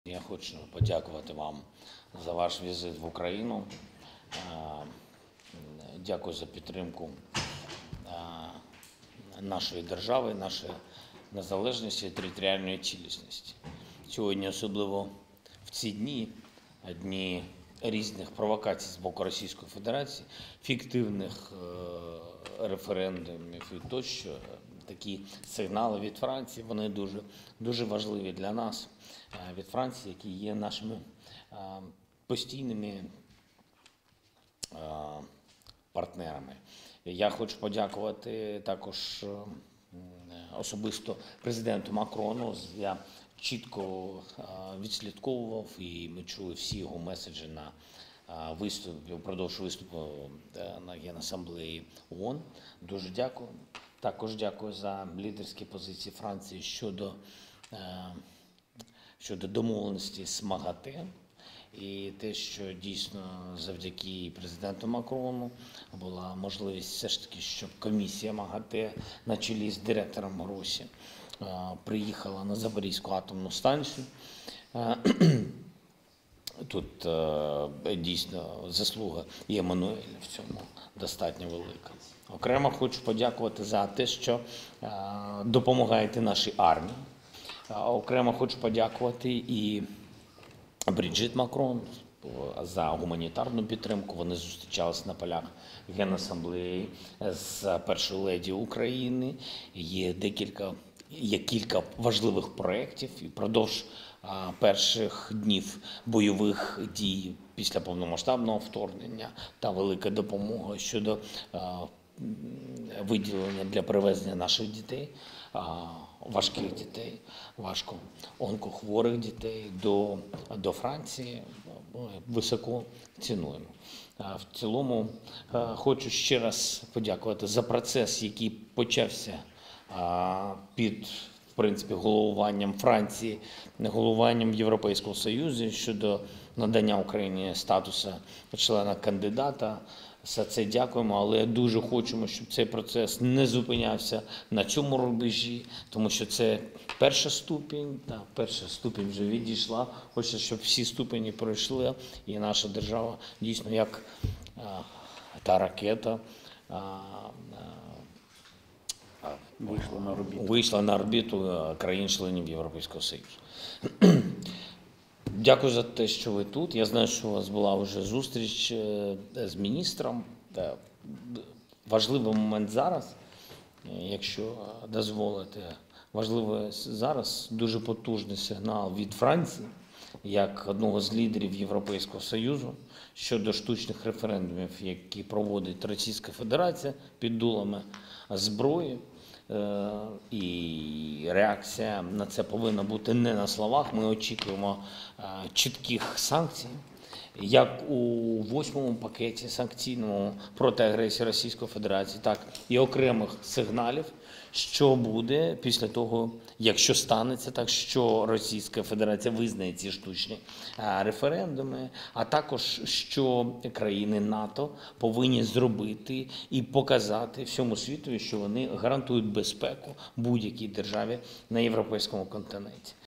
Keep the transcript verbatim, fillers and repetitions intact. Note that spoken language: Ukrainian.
Я хочу подякувати вам за ваш візит в Україну. Дякую за підтримку нашої держави, нашої незалежності і територіальної цілісності. Сьогодні, особливо в ці дні, дні різних провокацій з боку Російської Федерації, фіктивних референдумів і тощо, такі сигнали від Франції, вони дуже, дуже важливі для нас, від Франції, які є нашими постійними партнерами. Я хочу подякувати також особисто президенту Макрону. Я чітко відслідковував, і ми чули всі його меседжі на виступі, упродовж виступу на Генасамблеї ООН. Дуже дякую. Також дякую за лідерські позиції Франції щодо, щодо домовленості з МАГАТЕ. І те, що дійсно завдяки президенту Макрону була можливість все ж таки, щоб комісія МАГАТЕ на чолі з директором Гросі приїхала на Запорізьку атомну станцію. Тут дійсно заслуга і Еммануеля в цьому достатньо велика. Окремо хочу подякувати за те, що допомагаєте нашій армії. Окремо хочу подякувати і Бріджит Макрон за гуманітарну підтримку. Вони зустрічалися на полях Генасамблеї з першою леді України. Є декілька, є кілька важливих проєктів. І впродовж перших днів бойових дій після повномасштабного вторгнення та велика допомога щодо виділення для привезення наших дітей, важких дітей, важко онкохворих дітей до, до Франції, високо цінуємо. В цілому хочу ще раз подякувати за процес, який почався під, в принципі, головуванням Франції, головуванням Європейського Союзу щодо надання Україні статусу члена-кандидата. За це дякуємо, але дуже хочемо, щоб цей процес не зупинявся на цьому рубежі, тому що це перша ступінь, та перша ступінь вже відійшла. Хочеться, щоб всі ступені пройшли, і наша держава дійсно як а, та ракета а, а, вийшла на орбіту, вийшла на орбіту країн-членів Європейського Союзу. Дякую за те, що ви тут. Я знаю, що у вас була вже зустріч з міністром. Важливий момент зараз, якщо дозволите, важливий зараз дуже потужний сигнал від Франції, як одного з лідерів Європейського Союзу, щодо штучних референдумів, які проводить Російська Федерація під дулами зброї. І реакція на це повинна бути не на словах. Ми очікуємо чітких санкцій, як у восьмому пакеті санкційному проти агресії Російської Федерації, так і окремих сигналів, що буде після того, якщо станеться так, що Російська Федерація визнає ці штучні референдуми, а також, що країни НАТО повинні зробити і показати всьому світу, що вони гарантують безпеку будь-якій державі на європейському континенті.